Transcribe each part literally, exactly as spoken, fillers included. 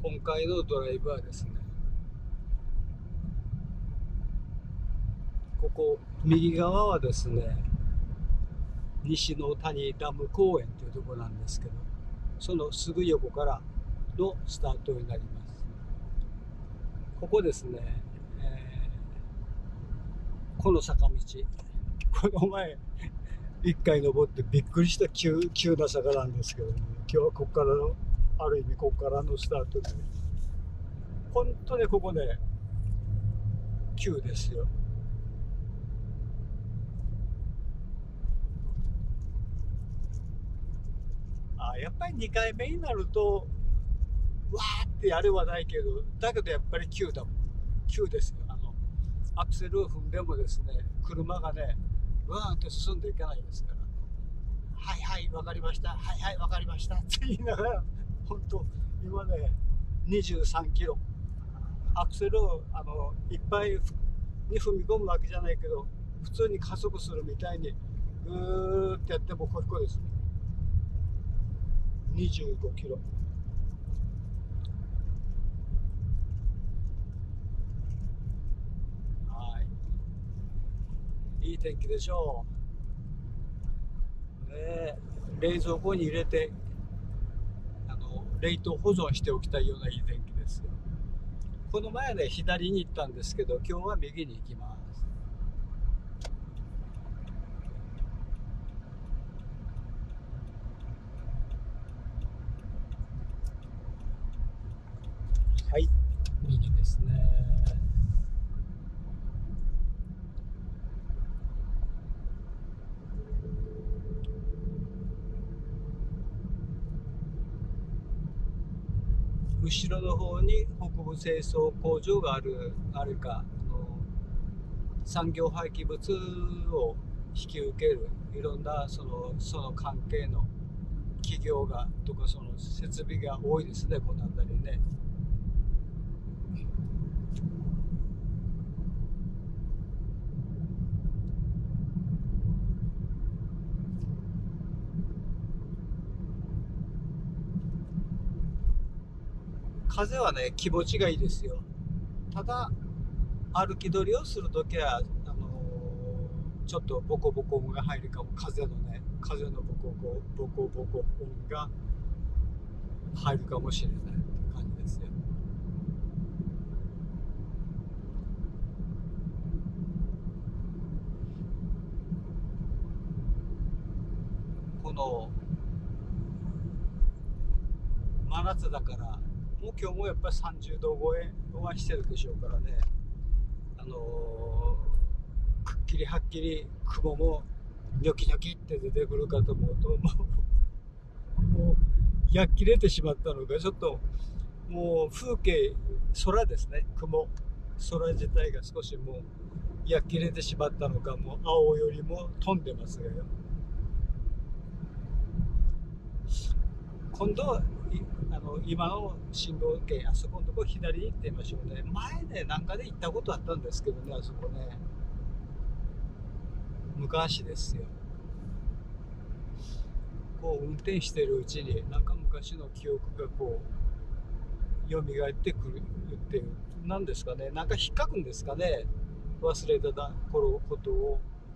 今回のドライブはですね、ここ右側はですね、西の谷ダム公園というところなんですけど、そのすぐ横からのスタートになります。ここですね、えーこの坂道、この前一回登ってびっくりした急急な坂なんですけどね、今日はここからの、ある意味ここからのスタートで、本当にここね、急ですよ。あ、やっぱりにかいめになるとわーってやれはないけど、だけどやっぱり急だもん。急ですよ。あのアクセルを踏んでもですね、車がねわーって進んでいかないですから、はいはいわかりました、はいはいわかりましたって言いながら、本当今ねにじゅうさんキロ、アクセルをあのいっぱいに踏み込むわけじゃないけど、普通に加速するみたいにぐーってやってもここですね、にじゅうごキロ。はい、いい天気でしょうね。冷蔵庫に入れてあの冷凍保存しておきたいようないい天気ですよ。この前ね左に行ったんですけど、今日は右に行きます。はい、右ですね。後ろの方に北部清掃工場がある、あるか、あの産業廃棄物を引き受けるいろんなそのその関係の企業がとか、その設備が多いですね、この辺りね。風はね気持ちがいいですよ。ただ歩き取りをするときはあのーちょっとボコボコ音が入るかも。風のね風のボコボコボコボコ音が入るかもしれない感じですよ。この真夏だから、もう今日もやっぱりさんじゅうど超えはしてるでしょうからね。あのーくっきりはっきり雲もニョキニョキって出てくるかと思うと、もうもうやっきれてしまったのがちょっと、もう風景、空ですね、雲、空自体が少しもうやっきれてしまったのか、もう青よりも飛んでますがよ。今度はいあの今の信号圏、あそこのとこ左に行ってみましょうね。前ねなんかで行ったことあったんですけどね、あそこね、昔ですよ。こう運転してるうちになんか昔の記憶がこう蘇ってくるっていう、なんですかね、なんか引っかくんですかね、忘れた頃ことを。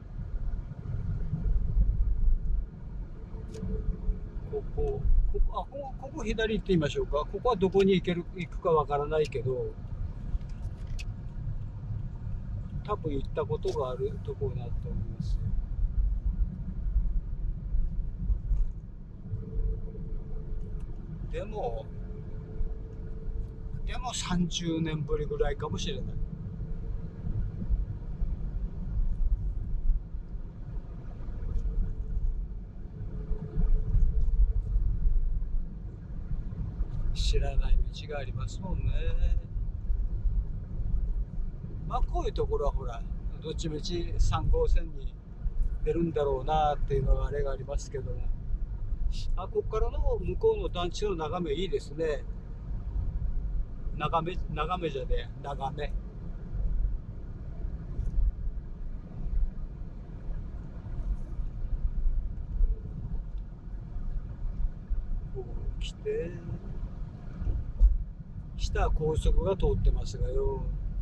ここここあここここ左行ってみましょうか。ここはどこに行ける行くかわからないけど、多分行ったことがあるところだと思います。でもでもさんじゅうねんぶりぐらいかもしれない。知らない道がありますもんね。まあこういうところはほら、どっちみちさん号線に出るんだろうなっていうのがあれがありますけども、あ、ここからの向こうの団地の眺めいいですね。眺め眺めじゃねえ、眺め。こう来て、 下は高速が通ってますがよ。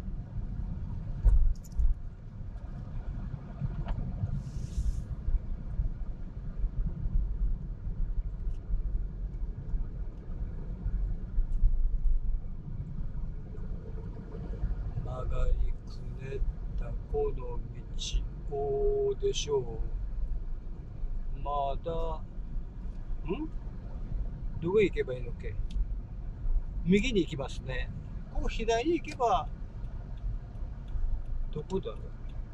曲がりくねったこの道をでしょう。まだ、んどこへ行けばいいのっけ。右に行きますね。こう左に行けば、どこだろう。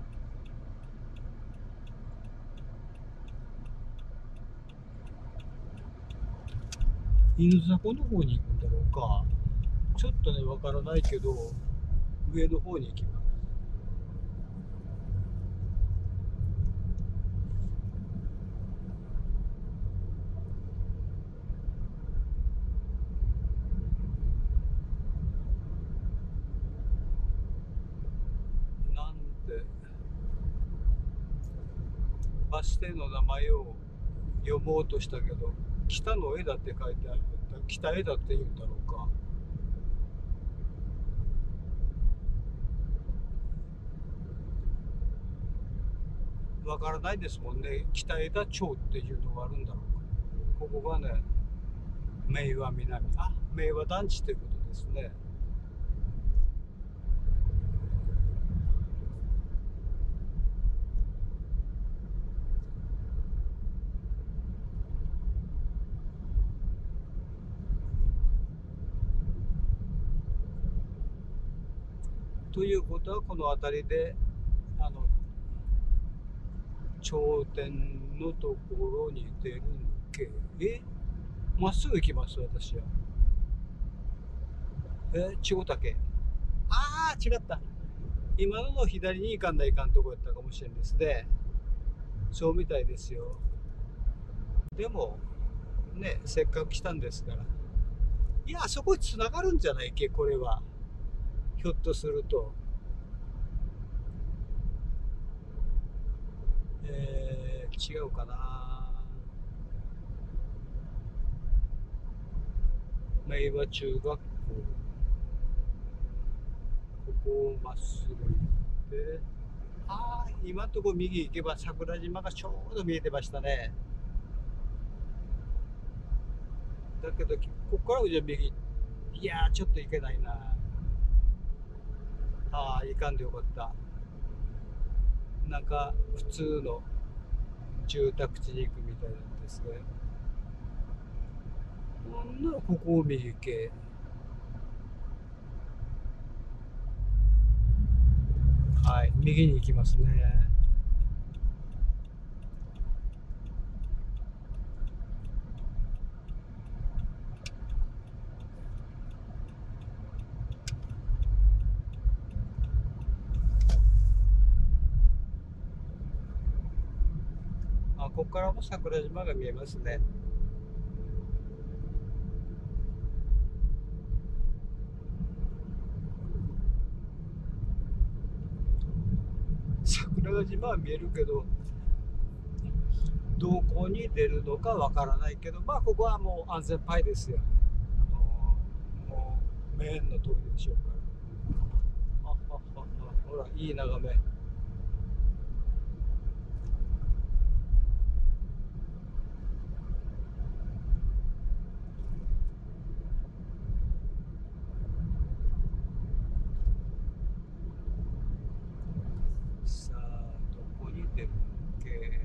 犬坂の方に行くんだろうか。ちょっとね、わからないけど、上の方に行きます。なんで、バス停の名前を読もうとしたけど、北の枝って書いてある。北枝って言うんだろうか。わからないですもんね。北枝町っていうのがあるんだろうか。ここがね、明和南。あ、明和団地ということですね。ということは、この辺りで、あの、頂点のところに出るんけ。えまっすぐ行きます、私は。え千代竹。ああ、違った。今のの左に行かんないかんとこやったかもしれんですね。そうみたいですよ。でも、ね、せっかく来たんですから。いや、あそこに繋がるんじゃないっけ、これは。ひょっとすると。えー、違うかな。明和中学校。ここをまっすぐ行って、ああ、今んとこ右行けば桜島がちょうど見えてましたね。だけど、ここからじゃ右、いやー、ちょっと行けないな。ああ、行かんでよかった。なんか、普通の住宅地に行くみたいなんですね。ほんならここを右行け。はい、右に行きますね。あ、ここからも桜島が見えますね。桜島は見えるけど、どこに出るのかわからないけど、まあここはもう安全パイですよ。あのもうメインの通りでしょうから。ああああ、ほらいい眺め。さあどこに出るっけ。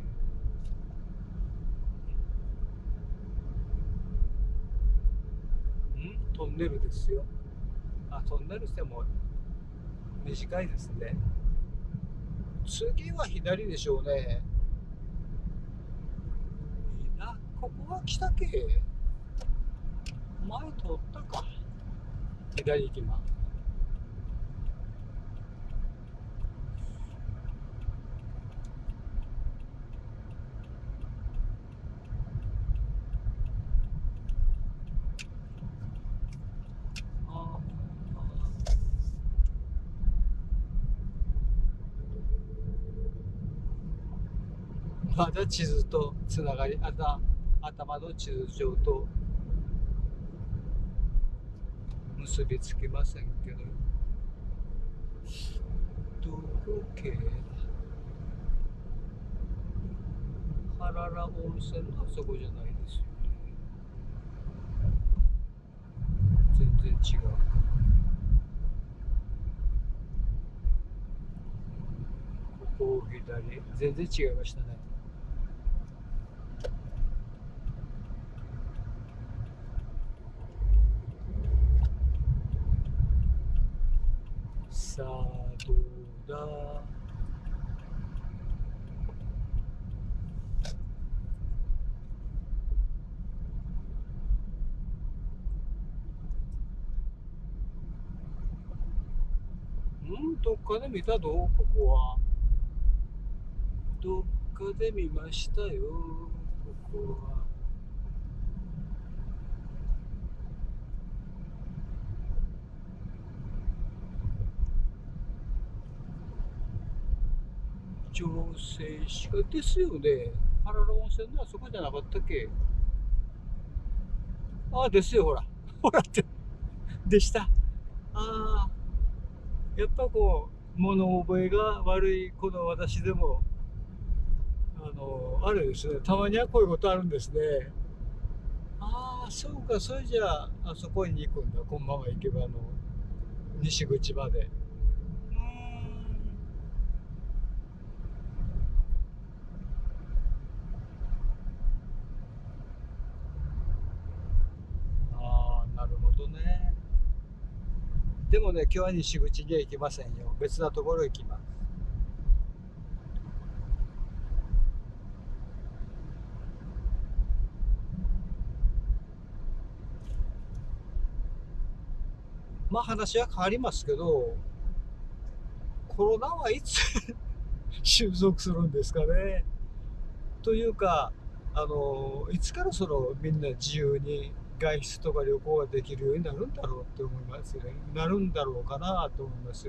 んトンネルですよ。あ、トンネルしても短いですね。次は左でしょうね。いいな、ここは北系。前通ったか。左行きます。あまだ地図とつながり、あた頭の地図上と結びつきませんけど、どこ系だ。原良温泉のあそこじゃないですよね。全然違う。ここ左、全然違いましたね。さあどうだ。うんどっかで見たどここは。どっかで見ましたよここは。調整しかですよね。原良温泉のあそこじゃなかったっけ。ああですよ、ほらほらってでした。ああ、やっぱこう物覚えが悪いこの私でも、あのあれですね、たまにはこういうことあるんですね。ああそうか、それじゃああそこに行くんだ、このまま行けば、あの西口まで。うーん、ああなるほどね。でもね、今日は西口には行きませんよ。別なところ行きます。まあ話は変わりますけど、コロナはいつ収束するんですかね。というか、あのいつからそのみんな自由に外出とか旅行ができるようになるんだろうって思いますね。なるんだろうかなと思いますよ。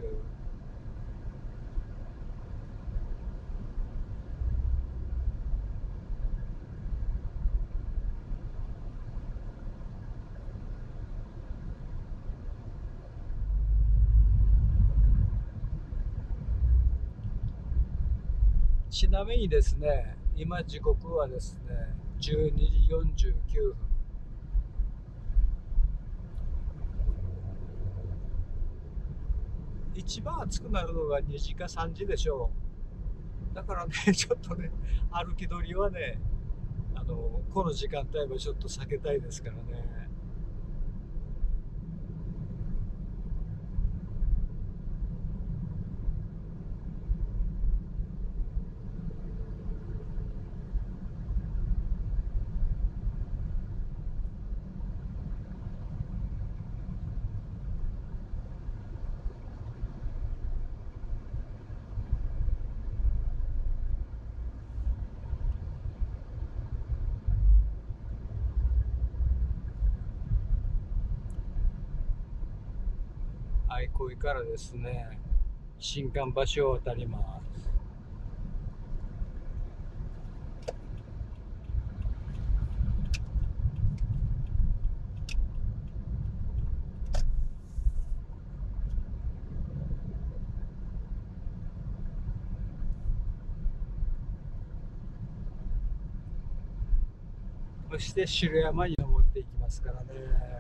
ちなみにですね、今時刻はですね、じゅうにじよんじゅうきゅうふん。一番暑くなるのがにじかさんじでしょう。だからね、ちょっとね、歩き取りはね、あの、この時間帯はちょっと避けたいですからね。愛恋からですね、新館橋を渡ります。そして城山に登っていきますからね。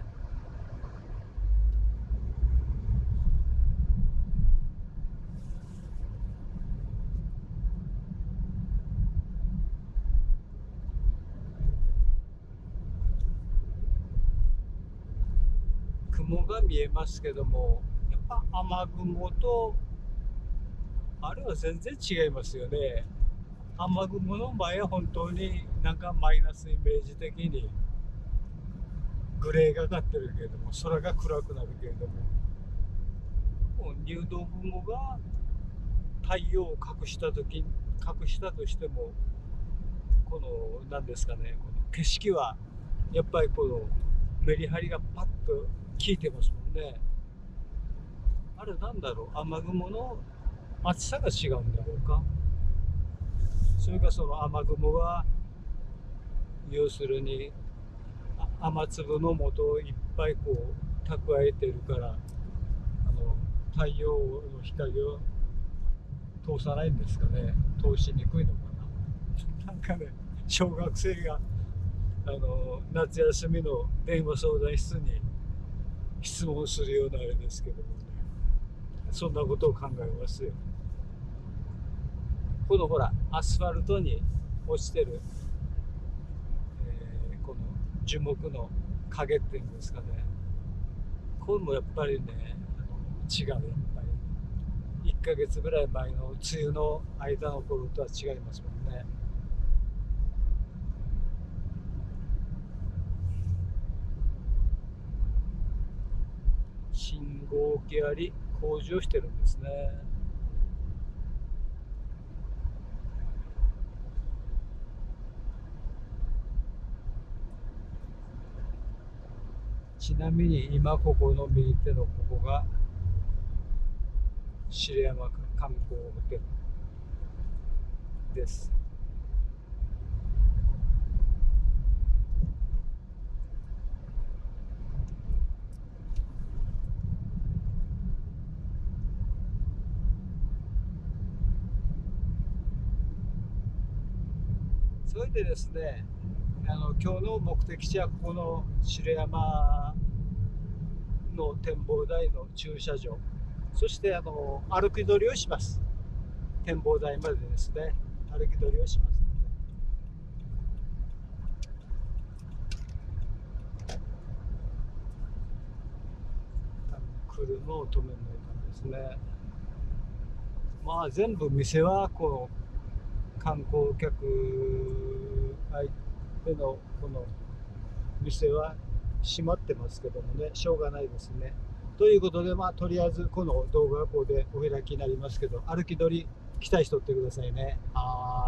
雲が見えますけども、やっぱ雨雲と、あれは全然違いますよね。雨雲の前は本当になんかマイナスイメージ的にグレーがかってるけれども、空が暗くなるけれども、もう入道雲が太陽を隠した時、隠したとしても、この何ですかね、この景色はやっぱりこのメリハリがパッと効いてますもんね。あれなんだろう、雨雲の厚さが違うんだろうか。それかその雨雲は要するに雨粒の元をいっぱいこう蓄えてるから、あの太陽の光を通さないんですかね。通しにくいのかな。なんかね、小学生があの夏休みの電話相談室に質問するようなあれですけどもね、そんなことを考えますよ。このほらアスファルトに落ちてる、えーこの樹木の影っていうんですかね、これもやっぱりね、あの違う、やっぱりいっかげつぐらい前の梅雨の間の頃とは違いますもんね。信号機あり工事をしてるんですね。ちなみに今ここの右手のここが白山観光ホテルです。それでですね、あの今日の目的地はここの白山の展望台の駐車場、そしてあの歩き取りをします。展望台までですね、歩き取りをします。車を止めないかですね。まあ全部店はこう観光客相手のこの店は閉まってますけどもね、しょうがないですね。ということで、まあとりあえずこの動画はここでお開きになりますけど、歩き取り来た人ってくださいね。はーい。